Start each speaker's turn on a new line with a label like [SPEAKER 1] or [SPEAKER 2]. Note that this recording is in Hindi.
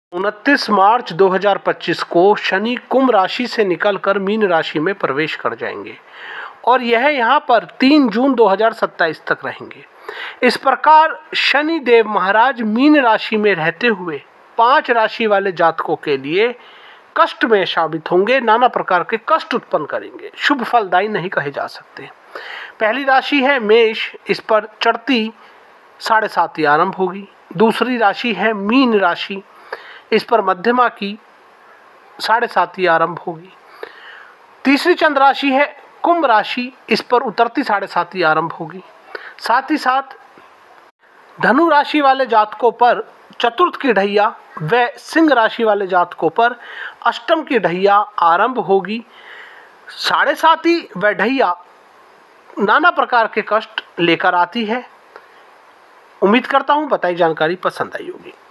[SPEAKER 1] 29 मार्च 2025 को शनि कुंभ राशि से निकलकर मीन राशि में प्रवेश कर जाएंगे और यह यहाँ पर 3 जून 2027 तक रहेंगे। इस प्रकार शनि देव महाराज मीन राशि में रहते हुए 5 राशि वाले जातकों के लिए कष्ट में साबित होंगे, नाना प्रकार के कष्ट उत्पन्न करेंगे, शुभ फलदायी नहीं कहे जा सकते। पहली राशि है मेष, इस पर चढ़ती 7.5 आरंभ होगी। दूसरी राशि है मीन राशि, इस पर मध्यमा की 7.5 आरंभ होगी। तीसरी चंद्र राशि है कुंभ राशि, इस पर उतरती 7.5 आरंभ होगी। साथ ही साथ धनु राशि वाले जातकों पर चतुर्थ की ढैया व सिंह राशि वाले जातकों पर अष्टम की ढैया आरंभ होगी। 7.5 व ढैया नाना प्रकार के कष्ट लेकर आती है। उम्मीद करता हूँ बताई जानकारी पसंद आई होगी।